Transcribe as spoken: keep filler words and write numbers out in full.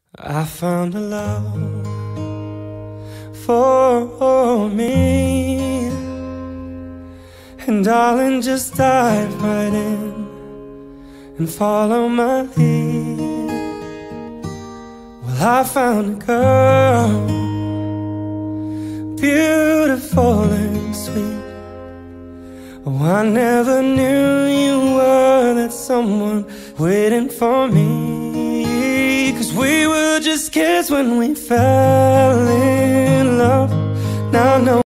I found a love for me, and darling, just dive right in and follow my lead. Well, I found a girl, beautiful and sweet. Oh, I never knew you were that someone waiting for me. 'Cause we were just kids when we fell in love. Now I know